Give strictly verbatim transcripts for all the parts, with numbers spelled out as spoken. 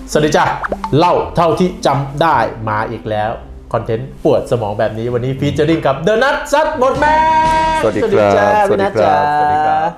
สวัสดีจ้ะเล่าเท่าที่จำได้มาอีกแล้วคอนเทนต์ปวดสมองแบบนี้วันนี้ฟีเจอริ่งกับเดอะนัทซัดหมดแม่สวัสดีครับสวัสดีครับสวัสดีครับ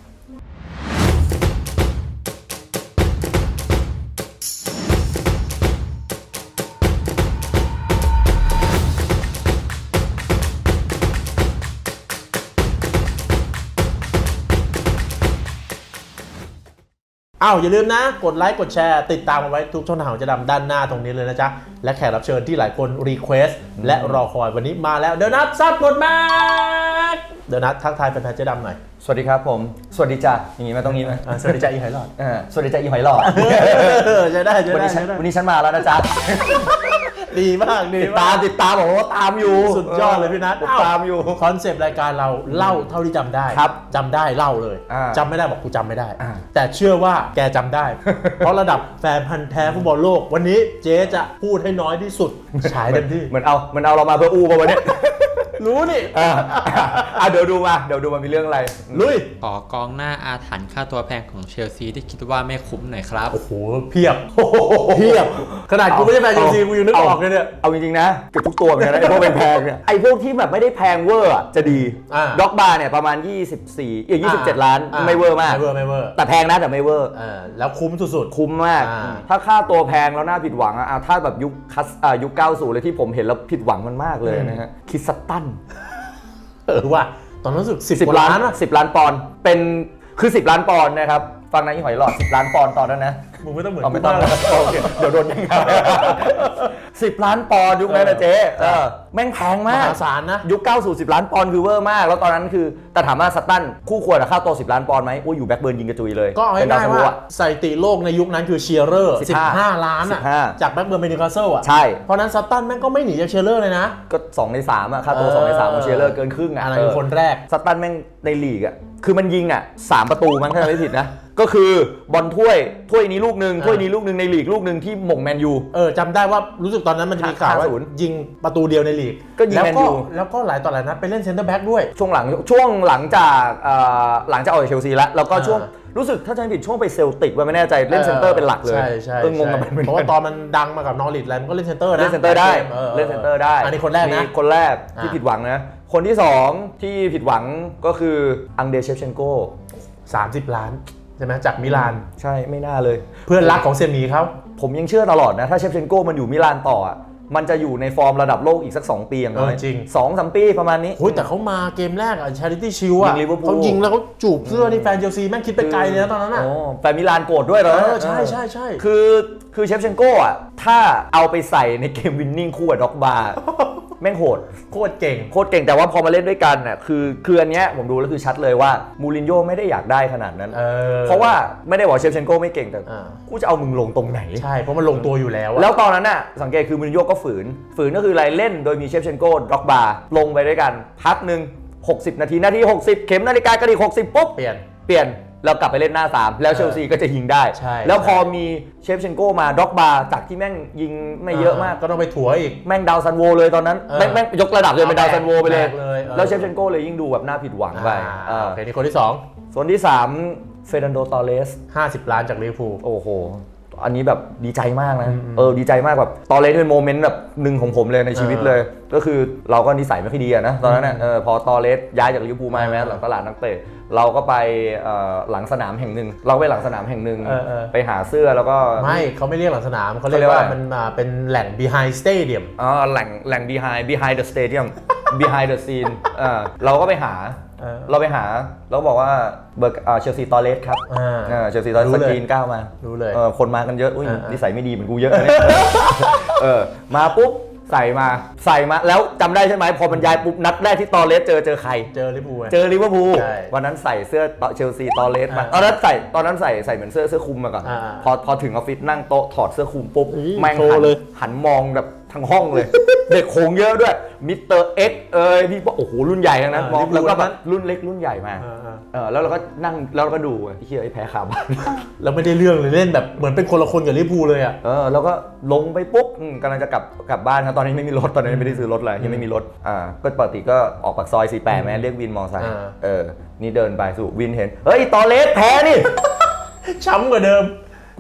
อ้าวอย่าลืมนะกดไลค์กดแชร์ติดตามเอาไว้ทุกช่องทางของเจ๊ดำด้านหน้าตรงนี้เลยนะจ๊ะและแขกรับเชิญที่หลายคนรีเควสและรอคอยวันนี้มาแล้วเดอะนัทซัดหมดแม็กเดอะนัททักทายแฟนๆเจ๊ดำหน่อยสวัสดีครับผมสวัสดีจ้าอย่างงี้ไหมตรงนี้ไหมสวัสดีจ้าอีหอยหลอดสวัสดีจ้าอีหอยหลอดใช่ได้ใช่ได้วันนี้ฉันมาแล้วนะจ๊ะดีมากดีติดตามติดตามบอกว่าตามอยู่สุดยอดเลยพี่นัทตามอยู่คอนเซปต์รายการเราเล่าเท่าที่จำได้จำได้เล่าเลยจำไม่ได้บอกกูจำไม่ได้แต่เชื่อว่าแกจำได้เพราะระดับแฟนพันธ์แท้ฟุตบอลโลกวันนี้เจ๊จะพูดให้น้อยที่สุดฉายเต็มที่เหมือนเอาเหมือนเอาเรามาเพื่ออู้ป่ะวันนี้รู้นี่อ่ะเดี๋ยวดูมาเดี๋ยวดูมามีเรื่องอะไรลุยขอกองหน้าอาถรรพ์ค่าตัวแพงของเชลซีที่คิดว่าไม่คุ้มหน่อยครับโอ้โหเพียบเพียบขนาดกูไม่ใช่แฟนเชลซีกูยังนึกออกเลยเนี่ยเอาจริงๆนะเกือบทุกตัวเหมือนกันนะไอ้พวกแพงๆเนี่ยไอ้พวกที่แบบไม่ได้แพงเวอร์จะดีด็อกบาร์เนี่ยประมาณยี่สิบสี่เอ้ยยี่สิบเจ็ดล้านไม่เวอร์มากไม่เวอร์ไม่เวอร์แต่แพงนะแต่ไม่เวอร์แล้วคุ้มสุดๆคุ้มมากถ้าค่าตัวแพงแล้วน่าผิดหวังอ่ะถ้าแบบยุคคัสยุคเก้าสิบเลยที่ผมเห็นแล้วผิดหวังมันมากเลยนะฮะคิสตันเออว่าตอนนั้นรู้สึกสิบล้านสิบล้านปอนด์เป็นคือสิบล้านปอนด์นะครับฟังนะอีหอยหลอดสิบล้านปอนด์ตอนนั้นนะมึงไม่ต้องเหมือนไม่ต้องเดี๋ยวโดนยังไงสิบล้านปอนด์ยุคนั้นนะเจ๊แม่งแพงมากมหาศาลนะยุคเก้าสิบ สิบล้านปอนด์คือเวอร์มากแล้วตอนนั้นคือแต่ถามว่าสตันคู่ควรกับค่าตัวสิบล้านปอนด์ไหมโอ้ยอยู่แบ็คเบิร์นยิงกระจุยเลยก็ให้ได้ว่าสถิติโลกในยุคนั้นคือเชียร์เรอร์สิบห้าล้านอ่ะจากแบ็คเบิร์นไปนิวคาสเซิลอ่ะใช่เพราะนั้นสตันแม่งก็ไม่หนีจากเชียร์เรอร์เลยนะก็สองในสามอ่ะค่าตัวสองในสามของเชียร์เรอร์เกินครึ่งอ่ะอันนั้นคือคนแรกสตันแม่งในลีกอ่ะคือมันยิงอ่ะสามประตูมั้งถ้าไม่ผิดนะก็คือบอลถ้วยถ้วยนี้ลูกหนึ่งถ้วยนี้ลูกหนึ่งในลีกลูกหนึ่งที่หม่งแมนยูเออจำได้ว่ารู้สึกตอนนั้นมันจะมีข่าวว่ายิงประตูเดียวในลีกก็ยิงแมนยูแล้วก็หลายต่อหลายนัดไปเล่นเซ็นเตอร์แบ็กด้วยช่วงหลังช่วงหลังจากหลังจากออกจากเชลซีแล้วแล้วก็ช่วงรู้สึกถ้าจำไม่ผิดช่วงไปเซลติกว่าไม่แน่ใจเล่นเซ็นเตอร์เป็นหลักเลยใช่ใช่งงกันเพราะว่าตอนมันดังมากับนอริทอะไรมันก็เล่นเซ็นเตอร์นะเล่นเซ็นเตอร์ได้เล่นเซ็นเตอร์ได้อันนี้คนแรกนะคนแรกที่ผิดหวังนะคนที่สองที่ผิดหวังก็คืออังเดรเชฟเชนโกสามสิบล้านใช่ไหมจากมิลานใช่ไม่น่าเลยเพื่อนรักของเซมีเขาผมยังเชื่อตลอดนะถ้าเชฟเชนโกมันอยู่มิลานต่อมันจะอยู่ในฟอร์มระดับโลกอีกสักสองปีอย่างน้อยจริงสองสามปีประมาณนี้โอ้ยแต่เขามาเกมแรกอะชาริตี้ชิลอะเขายิงแล้วเขาจูบเสื้อนี่แฟนเชลซีแม่งคิดไปไกลเลยนะตอนนั้นอะแฟนมิลานโกรธด้วยเหรอใช่ใช่ใช่คือคือเชฟเชนโกอะถ้าเอาไปใส่ในเกมวินนิ่งคู่กับด็อกบาร์แม่งโหดโคตรเก่งโคตรเก่งแต่ว่าพอมาเล่นด้วยกันน่ะคือคืออันเนี้ยผมดูแล้วคือชัดเลยว่ามูรินโญ่ไม่ได้อยากได้ขนาดนั้นเ, เพราะว่าไม่ได้บอกเชฟเชนโกไม่เก่งแต่กูจะเอามึงลงตรงไหนใช่เพราะมันลงตัวอยู่แล้วแล้วตอนนั้นน่ะสังเกตคือมูรินโญ่ก็ฝืนฝืนก็คืออะไรเล่นโดยมีเชฟเชนโกด็อกบาร์ลงไปด้วยกันพักหนึ่งหกสิบนาทีนาทีหกสิบเข็มนาฬิกากระดิกหกสิบปุ๊บเปลี่ยนเปลี่ยนแล้วกลับไปเล่นหน้าสามแล้วเชลซีก็จะยิงได้แล้วพอมีเชฟเชนโกมาด็อกบาร์จากที่แม่งยิงไม่เยอะมากก็ต้องไปถัวอีกแม่งดาวซันโวเลยตอนนั้นแม่งแม่งยกระดับเลยเป็นดาวซันโวไปเลยแล้วเชฟเชนโกเลยยิ่งดูแบบน่าผิดหวังไปโอเคนี่คนที่สองส่วนที่สามเฟรนันโดตอเรสห้าสิบล้านจากลิเวอร์พูลโอ้โหอันนี้แบบดีใจมากนะเออดีใจมากแบบตอเรสเป็นโมเมนต์แบบหนึ่งของผมเลยในชีวิตเลยก็คือเราก็นิสัยไม่ค่อยดีนะตอนนั้นเออพอตอเรสย้ายจากลิเวอร์พูลมาแม้หลังตลาดนักเตะเราก็ไปหลังสนามแห่งหนึ่งเราไปหลังสนามแห่งหนึ่งไปหาเสื้อแล้วก็ไม่เขาไม่เรียกหลังสนามเขาเรียกว่ามันเป็นแหล่ง behind stadium อ๋อแหล่งแหล่ง behind behind the stadium behind the scene เราก็ไปหาเราไปหาเราบอกว่าเบอร์เชลซีตอเรสครับเชลซีตอเรสสกรีนก้าวมารู้เลยคนมากันเยอะอุ้ยนิสัยไม่ดีเหมือนกูเยอะเลยมาปุ๊บใส่มาใส่มาแล้วจำได้ใช่ไหมพอบรรยายปุ๊บนัดแรกที่ตอเรสเจอเจอใครเจอลิเวอร์พูลเจอลิเวอร์พูลวันนั้นใส่เสื้อเชลซีตอเรสมาตอนนั้นใส่ตอนนั้นใส่ใส่เหมือนเสื้อเสื้อคลุมมาก่อนพอพอถึงออฟฟิศนั่งโต๊ะถอดเสื้อคลุมปุ๊บแม่งหันหันมองแบบทั้งห้องเลยเด็กโขงเยอะด้วยมิสเตอร์เอ็กเอ้ยพี่โอ้โหรุ่นใหญ่ทั้งนั้นมองแล้วก็แบบรุ่นเล็กรุ่นใหญ่มาเออแล้วเราก็นั่งแล้วเราก็ดูไอ้เหี้ยไอ้แพ้ขาบ้านแล้วไม่ได้เรื่องเลยเล่นแบบเหมือนเป็นคนละคนกับลิเวอร์พูลเลยอ่ะเออแล้วก็ลงไปปุ๊บกำลังจะกลับกลับบ้านครับตอนนี้ไม่มีรถตอนนี้ไม่ได้ซื้อรถเลยยังไม่มีรถอ่าก็ปกติก็ออกปากซอยสี่สิบแปดแม้เรียกวินมอไซค์เออนี่เดินไปสู่วินเห็นเฮ้ยตอเรสแพ้นี่ช้ำกว่าเดิมกู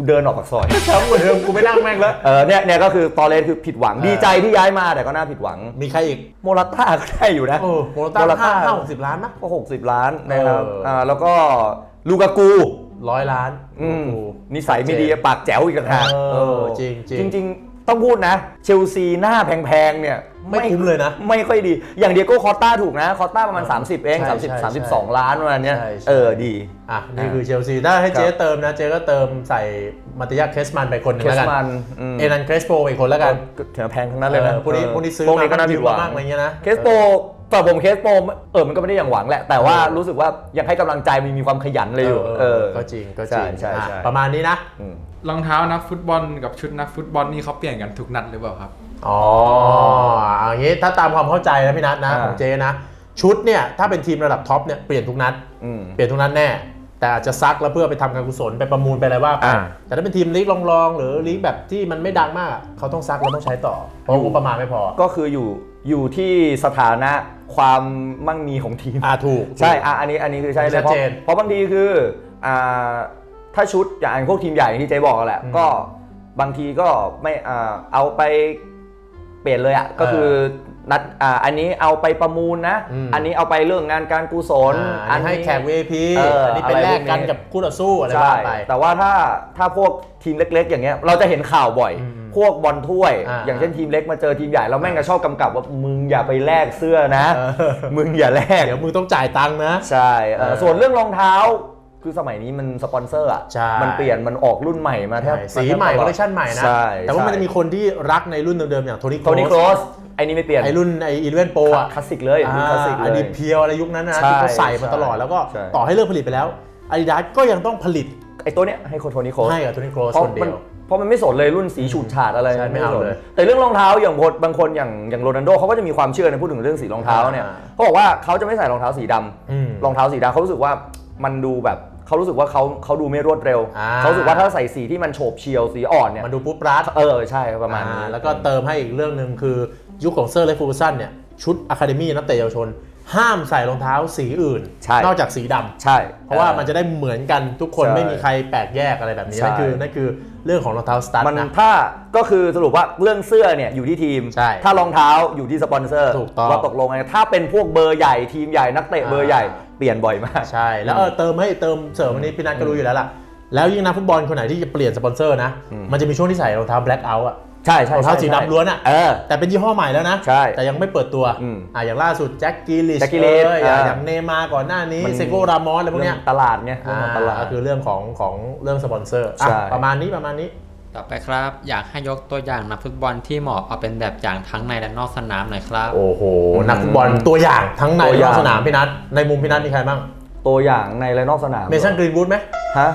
เดินออกปากซอยแชมป์เหมือนเดิมกูไม่นั่งแม่งแล้วเออเนี่ยเนี่ยก็คือตอเลสคือผิดหวังดีใจที่ย้ายมาแต่ก็น่าผิดหวังมีใครอีกโมราต้าก็ได้อยู่นะโอ้โมราต้าห้าห้าหกสิบล้านมั้ยก็หกสิบล้านนะครับเอออ่อ่าแล้วก็ลูกากูร้อยล้านอืมนิสัยไม่ดีปากแจ๋วอีกต่างหากเออจริงจริงจริงๆต้องพูดนะเชลซีหน้าแพงๆเนี่ยไม่คุ้มเลยนะไม่ค่อยดีอย่างเดียโก้คอสต้าถูกนะคอสต้าประมาณสามสิบเองใช่สามสิบใช่สามสิบสองล้านประมาณเนี้ยใช่ใช่เออดีอ่ะนี่คือเชลซีถ้าให้เจ๊เติมนะเจ๊ก็เติมใส่มาติยาเคสมันไปคนหนึงเคแล้วสกันมันอืมเอนันเครสโปอีกคนแล้วกันถือแพงทั้งนั้นเลยนะออพวกนี้พวกนี้ซื้อพวกนี้ก็น่าผิดหวังมากอะไรเงี้ยนะเคสโปแต่ผมเคสโปเออมันก็ไม่ได้อย่างหวังแหละ แต่ว่ารู้สึกว่ายังให้กำลังใจมีมีความขยันเลยอยู่เออก็จริงก็จริงใช่ใช่ใช่อ่ะประมาณนี้นะอืมรองเท้านักฟุตบอลกับชุดนักฟุตบอลนี่เขาเปลี่ยนกันทุกนัดหรือเปล่าครับอ๋ออย่างนี้ถ้าตามความเข้าใจนะพี่นัทนะอ่าของเจ๊นะ ชุดเนี่ยถ้าเป็นทีมระดับท็อปเนี่ยเปลี่ยนทุกนัดอืมเปลี่ยนทุกนัดแน่ แต่อาจจะซักแล้วเพื่อไปทำการกุศลไปประมูลไปอะไรว่าไปอ่าแต่ถ้าเป็นทีมลีกรองๆหรือลีกแบบที่มันไม่ดังมากเขาต้องซักแล้วต้องใช้ต่อเพราะงบประมาณไม่พอก็คืออยู่อยู่ที่สถานะความมั่งมีของทีมอ่าถูกใช่อ่ะอันนี้อันนี้คือใช่เลยชัดเพราะเจนเพราะบางทีคืออ่าถ้าชุดอย่างพวกทีมใหญ่ที่เจ๊บอกแหละอืมก็บางทีก็ไม่อ่าเอาไปเปลี่ยนเลยอ่ะก็คือนัดอ่าอันนี้เอาไปประมูลนะอืมอันนี้เอาไปเรื่องงานการกุศลอันนี้ให้แขก วี ไอ พีเอออัอันนี้เป็นอะไรแลกกันพวกนี้กับคู่ต่อสู้อะไรใช่ว่าไปแต่ว่าถ้าถ้าพวกทีมเล็กๆ อย่างเงี้ยเราจะเห็นข่าวบ่อยอืมพวกบอลถ้วยอ่าอย่างเช่นทีมเล็กมาเจอทีมใหญ่เราแม่งก็ชอบกำกับว่ามึงอย่าไปแลกเสื้อนะเออมึงอย่าแลกเดี๋ยวมึงต้องจ่ายตังค์นะใช่เออเออส่วนเรื่องรองเท้าคือสมัยนี้มันสปอนเซอร์อ่ะใช่มันเปลี่ยนมันออกรุ่นใหม่มาแทบสีใหม่คอลเลคชันใหม่นะใช่แต่ว่ามันใช่จะมีคนที่รักในรุ่นเดิมๆอย่างโทนี่โทนี่โครสไอ้นี่ไม่เปลี่ยนไอรุ่นไออีเลเวนโปรอ่ะคลาสสิกเลยรุ่นคลาสสิกอาเลดิยเพียวอะไรยุคนั้นนะใช่ที่เขาใส่มาตลอดใช่แล้วก็ใช่ต่อให้เลิกผลิตไปแล้วอาดิดาสก็ยังต้องผลิตไอ้ตัวเนี้ยให้โทนี่โครสให้กับโทนี่โครสเพราะคนเดีมันยวเพราะมันไม่สนเลยรุ่นสีฉูดฉาดอะไรใช่ไม่เอาสนเลยแต่เรื่องรองเท้าอย่างบางคนอย่างอย่างโรนัลโดเขาก็จะมีความเชื่อในพูดถึงเรื่องสีรองเท้าเนี่ยอ่าเขาบอกว่าเขาจะไม่ใส่รองเท้าสีดอืมำรองเท้าสีดำเขารู้สึกว่ามันดูแบบเขารู้สึกว่าเขาเขาดูไม่รวดเร็วอ่าเขารู้สึกว่าถ้าใส่สีที่มันโฉบเฉี่ยวสีอ่อนเนี่ยมันดูปุ๊บปราดเออใช่ประมาณนี้อ่าแล้วก็เติมให้อีกเรื่องหนึ่งคือยุคของเซอร์เลฟูซันเนี่ยชุดอะคาเดมี่นักเตะเยาวชน ห้ามใส่รองเท้าสีอื่นใช่นอกจากสีดำใช่เพราะว่ามันจะได้เหมือนกันทุกคนใช่ไม่มีใครแปลกแยกอะไรแบบนี้ใช่นั่นคือนั่นคือเรื่องของรองเท้าสตั๊ดมันนะถ้าก็คือสรุปว่าเรื่องเสื้อเนี่ยอยู่ที่ทีมใช่ถ้ารองเท้าอยู่ที่สปอนเซอร์ถูกต้องว่าตกลงไงถ้าเป็นพวกเบอร์ใหญ่ทีมใหญ่นักเตะเบอร์ใหญ่เปลี่ยนบ่อยมากใช่แล้วเออเติมให้เติมเสริมอันนี้พี่นัทก็รู้อยู่แล้วล่ะแล้วยิ่งนักฟุตบอลคนไหนที่จะเปลี่ยนสปอนเซอร์นะอืมมันจะมีช่วงที่ใส่รองเท้าแบล็คเอาท์อ่ะใช่ใช่รองเท้าใช่สีดำล้วนอ่ะเออแต่เป็นยี่ห้อใหม่แล้วนะใช่แต่ยังไม่เปิดตัวอืมอ่าอย่างล่าสุดแจ็คกิลิชแจ็คกิลิชเอ้ยอ่าอย่างเนย์มาร์ก่อนหน้านี้มันเซโกรามอสอะไรพวกเนี้ยตลาดเนี่ยอ่าตลาดก็คือเรื่องของของเรื่องสปอนเซอร์อ่ะใช่ประมาณนี้ประมาณนี้ต่อไปครับ อยากให้ยกตัวอย่างนักฟุตบอลที่เหมาะเอาเป็นแบบอย่างทั้งในและนอกสนามหน่อยครับโอ้โหนักฟุตบอลตัวอย่างทั้งในตัวและอน ย่าอง กสนามพี่นัทในมุมพี่นัทมีใครบ้างตัวอย่างในและนอกสนามเมสันกรีนวูดไหมฮะ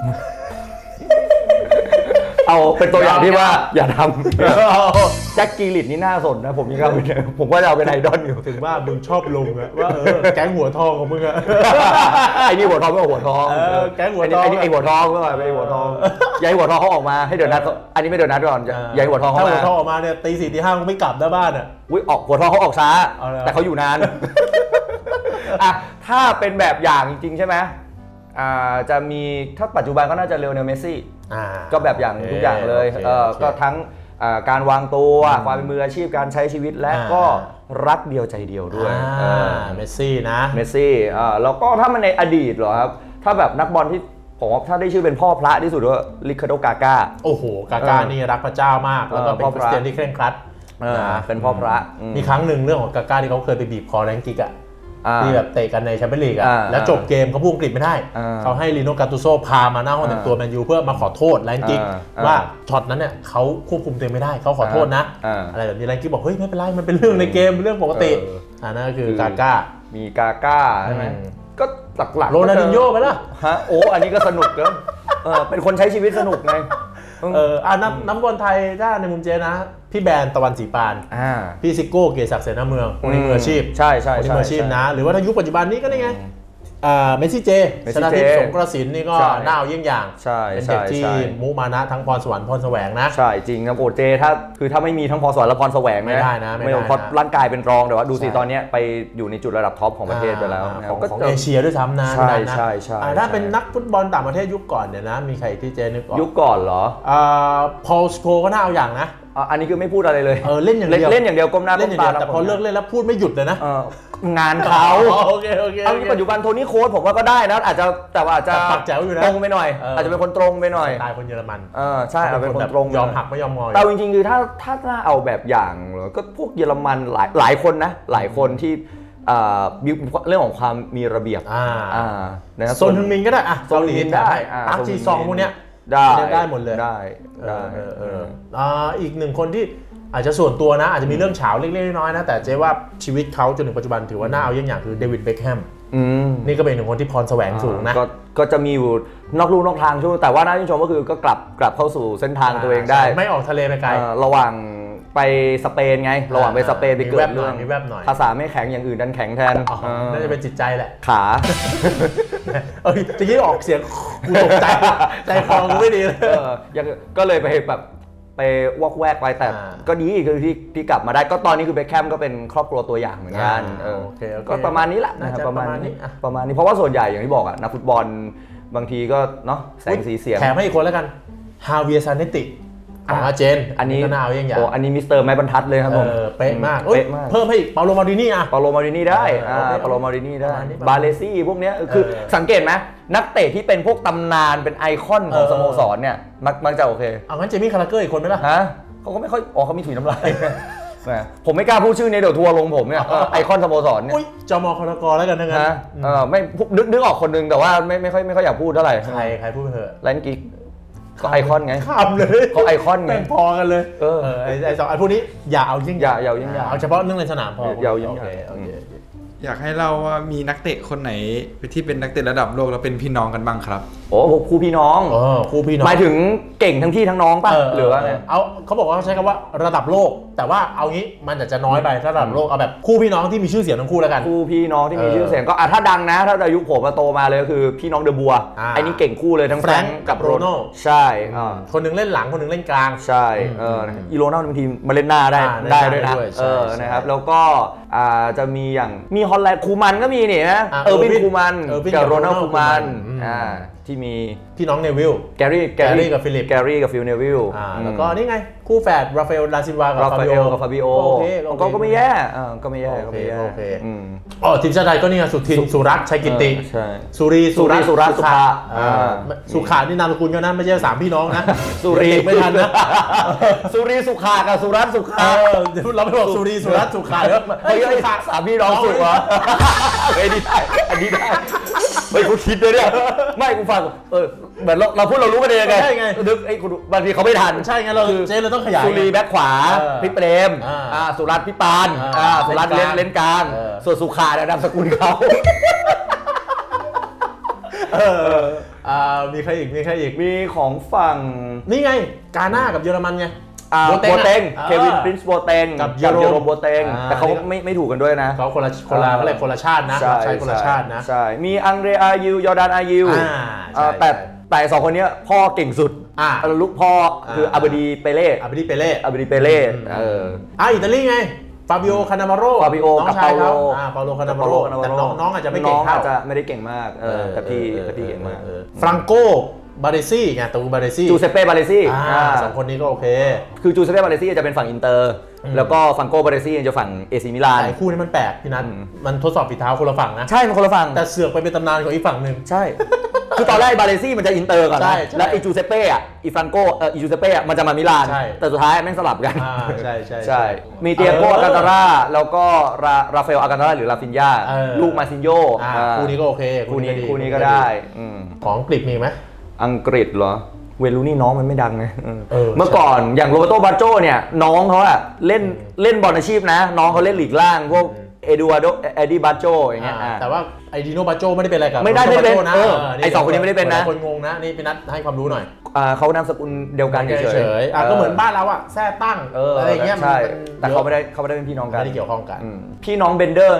เอาเป็นตัวอย่างที่ว่าอย่าทำแจ็คกีลิตนี่น่าสนนะผมยังเอาไปผมว่าจะเอาเป็นไอดอลอยู่ถึงว่ามึงชอบลงอะว่าเออแก๊งหัวทองของมึงอะไอ้นี่หัวทองไม่หัวทองเออแก๊งหัวทองไอ้นี่ไอ้หัวทองก็ไปหัวทองยายหัวทองเขาออกมาให้เดี๋ยวนัดอันนี้ไม่เดี๋ยวนัดก่อนยายหัวทองเขาถ้ามาหัวทองออกมาเนี่ยตีสี่ตีห้ามึงไม่กลับหน้าบ้านอะอุ้ยออกหัวทองเขาออกช้าเอาเลยแต่เขาอยู่นานอ่ะถ้าเป็นแบบอย่างจริงๆใช่ไหมอ่าจะมีถ้าปัจจุบันก็น่าจะเลโอเนลเมสซี่อ่าก็แบบอย่างทุกอย่างเลยโอเคเออโอเคก็ทั้งอ่าการวางตัวความเป็นมืออาชีพการใช้ชีวิตและอ่าก็รักเดียวใจเดียวด้วยอ่าเออเมสซี่นะเมสซี่อ่าแล้วก็ถ้ามันในอดีตเหรอครับ ถ้าแบบนักบอลที่ผมว่าถ้าได้ชื่อเป็นพ่อพระที่สุดก็ริคาร์โดกาก้าโอ้โหกาก้าเออนี่รักพระเจ้ามาก แล้วก็เป็นเออพ่อคพริระสเตียนที่เคร่งครัดเออนะเป็นพ่อพระอืมมีครั้งหนึ่งเรื่องของกาก้าที่เขาเคยไปบีบคอแรงกิกอะอ่าที่แบบเตะกันในแชมเปี้ยนลีกอะอ่าแล้วจบเกมเขาพูดอังกฤษไม่ได้อ่าเขาให้ลีโน่กาตูโซพามาหน้าห้องแต่งตัวแมนยูเพื่อมาขอโทษแรงกิกอ่าอ่าว่าช็อตนั้นเนี่ยเขาควบคุมตัวเองไม่ได้เขาขอโทษนะอ่าอะไรแบบนี้แรงกิกบอกเฮ้ยไม่เป็นไรมันเป็นเรื่องในเกมเป็นเรื่องปกติเอออ่านั่นก็คือกาก้ามีกาก้าใช่ไหมอืมก็หลักๆโรนัลดินโญ่ไปล่ะฮะโอ้อันนี้ก็สนุกเนอะเออเป็นคนใช้ชีวิตสนุกไงเอออ่านักนักบอลไทยถ้าในมุมเจนะ พี่แบรนด์ตะวันศรีปานอ่าพี่ซิโก้เกียรติศักดิ์เสนาเมืองคนนี้มืออาชีพใช่ใช่คนนี้ใช่มืออาชีพนะ หรือว่าถ้ายุคปัจจุบันนี้ก็นี่ไงอ่าเมสซี่เจเมสชซี่นะเจทิพย์สงกระสินนี่ก็ใช่น่าเอาเยี่ยงอย่างใช่เป็นใช่เด็กที่ใช่มุมานะทั้งพรสวรรค์พรแสวงนะใช่จริงครับโอเจถ้าคือถ้าไม่มีทั้งพรสวรรค์และพรแสวงไม่ได้นะไม่ได้นะเพราะร่างกายเป็นรองแต่ว่าดูสิใช่ตอนนี้ไปอยู่ในจุดระดับท็อปของประเทศไปแล้วอ่านะของก็ของจะเอเชียด้วยซ้ำนะใช่พี่นัทนะใช่ใช่อ่าถ้าใช่เป็นนักฟุตบอลต่างประเทศยุคก่อนเนี่ยนะมีใครที่เจนึกออกยุคก่อนเหรออ่าพอลสโคก็น่าเอาอย่างนะอ่ะอันนี้คือไม่พูดอะไรเลยเออเล่นอย่างเดียวเล่นอย่างเดียวก้มหน้าเล่ก้นอมย่างตาเดียวแต่พอเลิกเล่นแล้วพูดไม่หยุดเลยนะเอองานเขาอ๋อโอเคโอเคเอาโอเคปัจจุบันโทนี่โค้ชผมว่าก็ได้นะอาจจะแต่ว่าอาจจะแต่ปักแจ๋วอยู่นะตรงไปหน่อยเออออาจจะเป็นคนตรงไปหน่อยตายคนเยอรมันเออใช่เอาเป็นคนตรงยอมหักไม่ยอมงอยแต่จริงๆคือถ้าถ้าถ้าเอาแบบอย่างเหรอก็พวกเยอรมันหลายหลายคนนะหลายคนที่อ่ามีเรื่องของความมีระเบียบอ่าอ่านะครับโซนทึงมินก็ได้อะโซนทึงมินได้อ่าปาร์คจีซองพวกเนี้ยได้ได้หมดเลยได้เอได้อเออเอออ่าอีกหนึ่งคนที่อาจจะส่วนตัวนะ อาจจะมีเรื่องเฉาเล็กๆน้อยๆนะแต่เจ๊ว่าชีวิตเขาจนถึงปัจจุบันถือว่าน่าเอาเยี่ยงอย่างคือเดวิดเบ็คแฮมอืมนี่ก็เป็นหนึ่งคนที่พรแสวงสูงนะก็ก็จะมีอยู่นอกลู่นอกทางช่วงแต่ว่าน่าชื่นชมก็คือก็กลับกลับเข้าสู่เส้นทางตัวเองได้ไม่ออกทะเลไปไกลเอ่อระหว่างไปสเปนไง ระหว่างไปสเปนไปเกิดเรื่องมีแวบหน่อยภาษาไม่แข็งอย่างอื่นดันแข็งแทนอ๋อเออน่าจะเป็นจิตใจแหละขาเอ้ยตะกี้ออกเสียงกูตกใจใจคอกูไม่ดีเลยเออยังก็เลยไปแบบไปวอกแวกไปแต่อ่าก็ดีคือที่ที่กลับมาได้ก็ตอนนี้คือเบคแฮมก็เป็นครอบครัวตัวอย่างเหมือนกันอ่าเออโอเคโอเคก็ประมาณนี้แหละน่าจะนะครับประมาณประมาณนี้นี้อ่ะประมาณนี้เพราะว่าส่วนใหญ่อย่างที่บอกอะนักฟุตบอลบางทีก็เนาะแสงสีเสียงแถมให้อีกคนแล้วกันฮาเวียร์ซานเนติของอาร์เจนอันนี้ก็น่าเอาเยี่ยงอย่างโอ้อันนี้มิสเตอร์ไม้บรรทัดเลยครับผมเออเป๊ะมากเป๊ะมากเพิ่มให้อีกเปาโลมาดินี่อ่ะเปาโลมารินี่ได้เอออ่าโอเคเปาโลมารินี่ได้ประมาณนี้บาเลซี่พวกเนี้ยคือเออสังเกตไหมนักเตะที่เป็นพวกตำนานเป็นไอคอนของเออสโมสรเนี่ยมักมักจะโอเคเอางั้นเจมี่คาราเกอร์อีกคนไหมล่ะฮะเขาก็ไม่ค่อยอ๋อเขามีถุยน้ำลาย แหมผมไม่กล้าพูดชื่อเนี่ยเดี๋ยวทัวร์ลงผมเนี่ยเออไอคอนสโมสรเนี่ยอุ้ยจอมอคารากอแล้วกันนะงั้นฮะเออไม่นึกนึกออกคนนึงแต่ว่าไม่ไม่ค่อยไม่ค่อยอยากพูดเท่าไหร่ใครใครพูดไปเถอะแลนกิกก็ไอคอนไงข้ามเลยเขาไอคอนไงแม่งพอกันเลยเออไอ้ไอ้สองอันพวกนี้อย่าเอายิ่งอย่าอย่าเอายิ่งใหญ่เอาเฉพาะเรื่องในสนามพออย่าเอายิ่งใหญ่โอเคโอเคอยากให้เล่าว่ามีนักเตะคนไหนที่เป็นนักเตะระดับโลกแล้วเป็นพี่น้องกันบ้างครับโอ้พวกคู่พี่น้องเออคู่พี่น้องหมายถึงเก่งทั้งพี่ทั้งน้องป่ะเออหรือว่าไงเอาเขาบอกว่าเขาใช้คำว่าระดับโลก แต่ว่าเอางี้มันอาจจะน้อยไปถ้าระดับโลกเอาแบบคู่พี่น้องที่มีชื่อเสียงทั้งคู่แล้วกันคู่พี่น้องที่มีเออชื่อเสียงก็อ่ะถ้าดังนะ ถ้าอายุผมมาโตมาเลยก็คือพี่น้องเดอะบัวอ่าไอ้นี่เก่งคู่เลยทั้งแฟรงค์กับโรนัลใช่อ่าคนหนึงเล่นหลังคนหนึงเล่นกลางใช่เอออีโรนัลบางทีมาเล่นหน้าได้อ่าได้เล่นหน้าด้วยนะได้ด้วยใช่เออใช่นะครับแล้วก็อ่าจะมีอย่างมีฮอลแลนด์คูมันก็มีนี่นะอ่าเออร์วินเออร์วินคูมันเออร์วินกับกับโรนัลโรนัลคูมันอืมอ่าที่มีพี่น้องเนวิลแกรี่แกรี่กับฟิลิปแกรี่กับฟิลเนวิลอ่าแล้วก็นี่ไงคู่แฝดราฟาเอลดาซินวากับราฟาฟาบิเอโอลกับฟาบิโอโอเคโอเคก็ก็ไม่แย่เออก็ไม่แย่โอเคก็ไม่แย่โอเคอืมอ๋อทีมชาติไทยก็นี่ไงสุทินสุรัตน์ชัยกิตติเออใช่สุรีสุรีสุรัตน์สุภาอ่าอ่าสุขานี่นามสกุลกันนะไม่ใช่สามพี่น้องนะสุรีเด็กไม่ทันนะสุรีสุขากับสุรัตน์สุเอขาอเดี๋ยวเราไม่บอกสุรีสุรัตน์สุขาเดี๋ยวเฮ้ยเฮ้ยสามพี่น้องสุขวะเฮ้ยนี่ได้อันนี้ได้เฮ้ยกูคิดเลยเนี่ยไม่กูฟังเออเหมือนเราเราพูดเรารู้กันเองไงใช่ไงนึกไอ้กูบางทีเขาไม่ทันใช่ไงเราเจ๊เราต้องขยายสุรีแบ็คขวาเออพี่เปรมอ่าอ่าสุรัตน์พี่ปานอ่าอ่าสุรัตน์เล่เล่นนกลางเล่นกลางเออส่วนสุขาเนี่ยนามสกุลเขาเอออ่ามีใครอีกมีใครอีกมีของฝั่งนี่ไงกาหน้ากับเยอรมันไงอ่าโบโบเต็งเต็งอ่ะเควินปรินซ์โบเต็งกับกับเยเยโรโรมโบเต็งอ่าแต่เขาไม่ไม่ถูกกันด้วยนะเขาคนละคนละเขาเรียกคนละชาตินะใช่ใช้คนละชาตินะใช่มีอังเดรอายิวยอร์ดานอายิวอ่าใช่เอ่อแต่ใช่แต่สองคนเนี้ยพ่อเก่งสุดอ่าลูกพ่อคืออาบดีเปเล่อาบิดิเปเล่อาบดีเปเล่เอออ่าอิตาลีไงฟาบิโอคานามาโรฟาบิโอน้องกับชายเปาโลเขาอ่าเปาโลคานามาโรแต่น้องน้องอาจจะไม่เก่งน้องเท่าอาจจะไม่ได้เก่งมากเออแต่พี่แต่พี่เก่งมากออฟรังโกบาเรซี่ไงตูบาเรซี่จูเซเป้บาเลซี่อ่าสองคนนี้ก็โอเคคือจูเซเป้บาเลซี่จะเป็นฝั่งอินเตอร์อืมแล้วก็ฟังโกบาเลซี่จะฝั่งเอซิมิลานไอ้คู่นี้มันแปลกพี่นัทอืมมันทดสอบฝีเท้าคนละฝั่งนะใช่มันคนละฝั่งแต่เสือกไปเป็นตำนานของอีกฝั่งหนึ่งใช่ คือตอนแรกบาเลซี่มันจะอินเตอร์ก่อนใช่นะใช่แล้วไอจูเซเป้อะอีฟรังโกเอ่ออีจูเซเป้อะมันจะมามิลานใช่แต่สุดท้ายแม่งสลับกันอ่าใช่ใช่ใช่ มีเตียโกเอออากันตาร่าแล้วก็ราราฟาเอลอากันตาร่าหรือลาฟินยาเออลูกมาซินโยอ่าอ่าคู่นี้ก็โอเคคู่นี้ดีคู่นี้ก็ได้อืมของอังกฤษมีไหมอังกฤษเหรอ เวลูนี่น้องมันไม่ดังไงเออเออเมื่อก่อนอย่างโรเบโตบาโจเนี่ยน้องเขาอะเล่นเล่นบอลอาชีพนะ น้องเขาเล่นลีกล่างพวกเอดูอาโดเอดดี้บาโจอย่างเงี้ยอ่าอ่าแต่ว่าไอดิโนบาโจไม่ได้เป็นอะไรกับไม่ได้ไม่ได้เป็นโรบาโจ้นะเออไอ้สองคนนี้ไม่ได้เป็นนะหลายคนงงนะนี่พี่นัทให้ความรู้หน่อยอ่าเขานามสกุลเดียวกันเฉยเฉยๆอ่ะก็เหมือนบ้านเราอะแท้ตั้งเอออะไรอย่างเงี้ยใช่มันแต่เขาไม่ได้เขาไม่ได้เป็นพี่น้องกันไม่ได้เกี่ยวข้องกันอืมพี่น้องเบนเดอร์ไง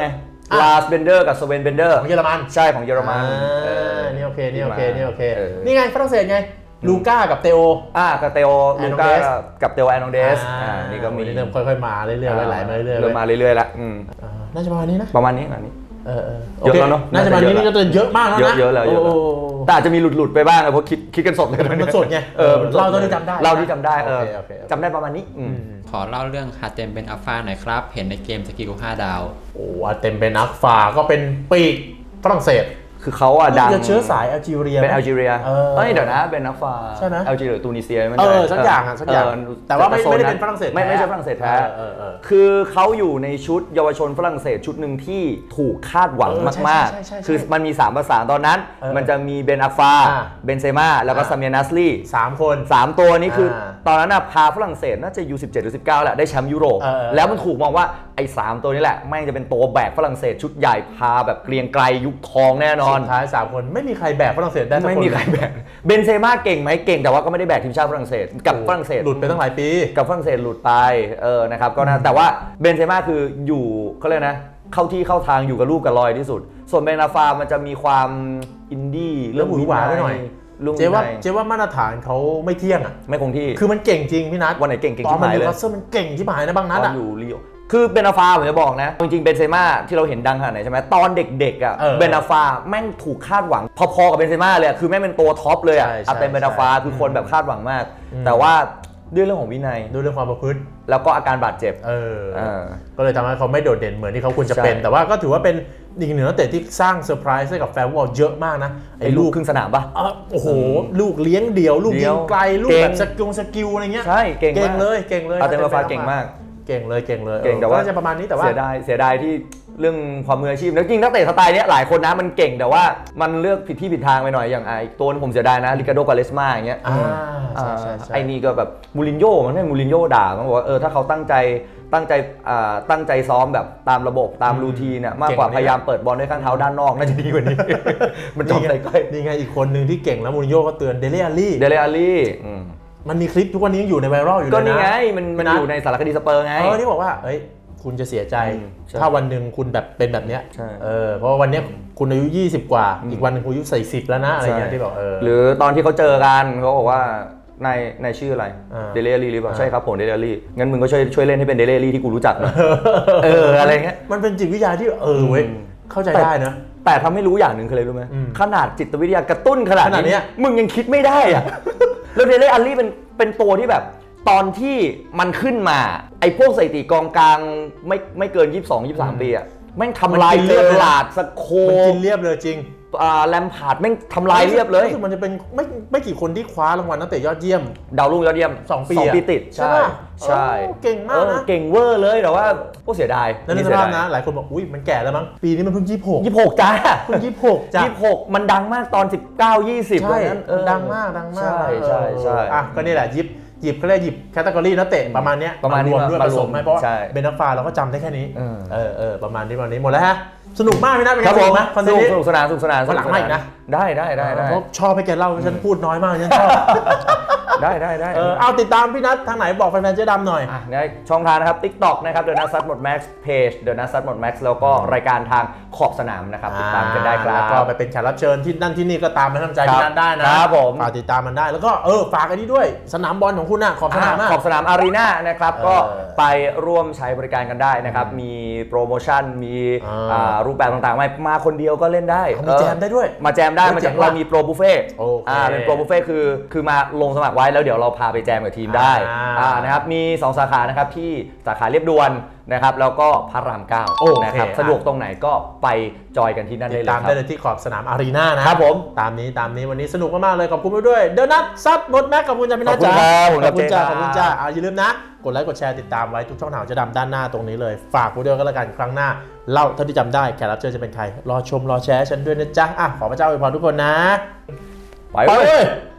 ลาสเบนเดอร์กับสเวนเบนเดอร์ของเยอรมันใช่ของเยอรมันนี่โอเคนี่โอเคนี่โอเคนี่ไงฝรั่งเศสไงลูก้ากับเตโออ่ากับเตโอลูก้ากับเตโอแอนองเดสอ่านี่ก็มีเริ่มค่อยๆมาเรื่อยๆไหลมาเรื่อยๆเริ่มมาเรื่อยๆแล้วน่าจะประมาณนี้นะประมาณนี้ประมาณนี้เออเยอะแล้วเนาะน่าจะประมาณนี้นี่ก็จะเยอะมากแล้วนะเยอะๆแล้วเยอะแต่อาจจะมีหลุดๆไปบ้างเพราะคิดคิดกันสดเลยมันสดไงเออเราตอนที่จำได้เราที่จำได้เออจำได้ประมาณนี้ขอเล่าเรื่องฮาเต็มเป็นอัลฟาหน่อยครับเห็นในเกมสกิลห้าดาวโอ้ฮาเต็มเป็นอัลฟาก็เป็นปีกฝรั่งเศสคือเขาอะดังเชื้อสายแอลจีเรียเป็นแอลจีเรียเอ้ยเดี๋ยวนะเป็นนักฟาใช่ไหมแอลจีเรียตูนิเซียมันเออสักอย่างอะสักอย่างแต่ว่าไม่ไม่ได้เป็นฝรั่งเศสไม่ไม่ใช่ฝรั่งเศสแท้คือเขาอยู่ในชุดเยาวชนฝรั่งเศสชุดหนึ่งที่ถูกคาดหวังมากๆคือมันมีสามภาษาตอนนั้นมันจะมีเบนอัฟฟาเบนเซม่าแล้วก็ซามีนัสลีสามคนสามตัวนี้คือตอนนั้นพาฝรั่งเศสน่าจะยูสิบเจ็ดหรือสิบเก้าแหละได้แชมป์ยุโรปแล้วมันถูกมองว่าไอ้สามตัวนี้แหละแม่งจะเป็นตัวแบกฝรั่งเศสชุดใหญ่พาแบบเกรียงไกรยุคทองแน่นอนสุดท้ายสามคนไม่มีใครแบกฝรั่งเศสได้ไม่มีใครแบกเบนเซม่าเก่งไหมเก่งแต่ว่าก็ไม่ได้แบกทีมชาติฝรั่งเศสกับฝรั่งเศสหลุดไปตั้งหลายปีกับฝรั่งเศสหลุดไปเออนะครับก็นะแต่ว่าเบนเซม่าคืออยู่เขาเรียกนะเข้าที่เข้าทางอยู่กับลูกกับลอยที่สุดส่วนเบนาฟามันจะมีความอินดี้เรื่องหวือหวาด้วยหน่อยเจ๊ว่าเจ๊ว่ามาตรฐานเขาไม่เที่ยงอ่ะไม่คงที่คือมันเก่งจริงพี่นัทวันไหนเก่งเก่งที่หายเลยตอนมันอยู่คัสเซิลมันเก่งที่หายนะบางนัดอ่ะอยู่ลีโอคือเบนาฟาผมจะบอกนะจริงๆเบนเซม่าที่เราเห็นดังขนาดไหนใช่ไหมตอนเด็กๆอ่ะเบนาฟาแม่งถูกคาดหวังพอๆกับเบนเซม่าเลยคือแม่งเป็นตัวท็อปเลยอ่ะอาเตนเบนาฟาคือคนแบบคาดหวังมากแต่ว่าด้วยเรื่องของวินัยด้วยเรื่องความประพฤติแล้วก็อาการบาดเจ็บเออก็เลยทำให้เขาไม่โดดเด่นเหมือนที่เขาควรจะเป็นแต่ว่าก็ถือว่าเป็นอีกหนึ่งนักเตะที่สร้างเซอร์ไพรส์ให้กับแฟนฟุตบอลเยอะมากนะไอ้ลูกครึ่งสนามป่ะโอ้โหลูกเลี้ยงเดี่ยวลูกยิงไกลลูกแบบสกิลสกิลอะไรเงี้ยใช่เก่งเลยเก่งเลยอาเตนเบนาฟาเก่งมากเก่งเลยเก่งเลยเก่งแต่ว่าจะประมาณนี้แต่ว่าเสียดายเสียดายที่เรื่องความมืออาชีพแล้วจริงนักเตะสไตล์นี้หลายคนนะมันเก่งแต่ว่ามันเลือกผิดที่ผิดทางไปหน่อยอย่างไอ้ตัวนึงผมเสียดายนะริคาร์โด กาเลสมาอย่างเงี้ยไอ้นี่ก็แบบมูรินโญ่มันไม่มูรินโญ่ด่ามันบอกว่าเออถ้าเขาตั้งใจตั้งใจตั้งใจซ้อมแบบตามระบบตามรูทีเนี่ยมากกว่าพยายามเปิดบอลด้วยข้างเท้าด้านนอกน่าจะดีกว่านี้มันจบใกล้นี่ไงอีกคนหนึ่งที่เก่งแล้วมูรินโญ่ก็เตือนเดเลอารี่เดเลอารี่มันมีคลิปทุกวันนี้ยังอยู่ในไวรัลอยู่เลยนะก็นี่ไงมันมันอยู่ในสารคดีสเปอร์ไงเออที่บอกว่าเอ้ยคุณจะเสียใจถ้าวันหนึ่งคุณแบบเป็นแบบเนี้ยเออเพราะวันนี้คุณอายุยี่สิบกว่าอีกวันนึงคุณอายุสี่สิบแล้วนะอะไรเงี้ยที่บอกเออหรือตอนที่เขาเจอกันเขาบอกว่านายนายชื่ออะไรเดเลลี่หรือเปล่าใช่ครับผมเดเลลี่งั้นมึงก็ช่วยช่วยเล่นให้เป็นเดเลลี่ที่กูรู้จักนะเอออะไรเงี้ยมันเป็นจิตวิทยาที่เออเว้ยเข้าใจได้นะแต่ทำให้รู้อย่างหนึ่งคืออะไรรู้ไหมขนาดจิตวิทยากระตุ้นขนาดนี้มึงยังคิดไม่ได้อะแล้วเดเลลี่เป็นเป็นตัวที่แบบตอนที่มันขึ้นมาไอ้พวกสถิติกองกลางไม่ไม่เกินยี่สิบสอง ยี่สิบสามปีอ่ะแม่งทำลายเรียบลาดสโคมันกินเรียบเลยจริงอ่าแลมพาร์ดแม่งทำลายเรียบเลยรู้สึกมันจะเป็นไม่ไม่กี่คนที่คว้ารางวัลนักเตะยอดเยี่ยมดาวรุ่งยอดเยี่ยมสองปีสองปีติดใช่ใช่เก่งมากนะเก่งเวอร์เลยแต่ว่าพวกเสียดายนั่นสภาพนะหลายคนบอกอุ้ยมันแก่แล้วมั้งปีนี้มันเพิ่งยี่สิบหกยี่สิบหกจ้าเพิ่งยี่สิบหกจ้ายี่สิบหกมันดังมากตอนสิบเก้า ยี่สิบใช่ดังมากดังมากใช่ใช่ใช่อ่ะก็นี่แหละยิบหยิบเขาเรียกหยิบแคตตากรีนักเตะประมาณนี้ประมาณรวมด้วยผสมไหมเพราะเบนนัฟฟาเราก็จำได้แค่นี้เออเออประมาณนี้ประมาณนี้หมดแล้วฮะสนุกมากพี่นัทเป็นไงสนุกนะคอนเทนต์สนุกสนานสนุกสนานวันหลังมาอีกนะได้ได้ได้เพราะชอบให้แกเล่าฉันพูดน้อยมากฉันชอบได้ได้ได้เออเอาติดตามพี่นัททางไหนบอกแฟนๆเจ๊ดำหน่อยในช่องทางนะครับ TikTok นะครับ The Nut Sat หมด Max Page The Nut Sat หมด Max แล้วก็รายการทางขอบสนามนะครับติดตามกันได้ครับแล้วก็ไปเป็นแขกรับเชิญที่นั่นที่นี่ก็ตามไปทำใจพี่นัทได้นะครับผมฝากติดตามมันได้แล้วก็เออฝากอันนี้ด้วยสนามบอลของคุณน่ะขอบสนามขอบสนามอารีนานะครับก็ไปร่วมใช้บริการกันได้นะครับมีโปรโมชั่นมีรูปแบบต่างๆมามาคนเดียวก็เล่นได้มาแจมได้ด้วยมาแจมได้มาจากเรามีโปรบุฟเฟ่อ่าเป็นโปรบุฟเฟ่คือคือมาลงสมัครไว้แล้วเดี๋ยวเราพาไปแจมกับทีมได้อ่านะครับมีสองสาขานะครับที่สาขาเรียบด่วนนะครับแล้วก็พระรามเก้านะครับสะดวกตรงไหนก็ไปจอยกันที่นั่นได้เลยครับตามได้เลยที่ขอบสนามอารีนานะครับผมตามนี้ตามนี้วันนี้สนุกมากๆเลยขอบคุณด้วยเดอะนัทซัดหมดแม็กขอบคุณจ้าพี่นัทจ๋าขอบคุณจ้าขอบคุณจ้าอย่าลืมนะกดไลค์กดแชร์ติดตามไว้ทุกช่องทางจะดำด้านหน้าตรงนี้เลยฝากกูด้วยก็แล้วกันครั้งหน้าเล่าเท่าที่จำได้แขกรับเชิญจะเป็นใครรอชมรอแชร์ฉันด้วยนะจ๊ะอ่ะขอพระเจ้าอวยพรทุกคนนะไปเลย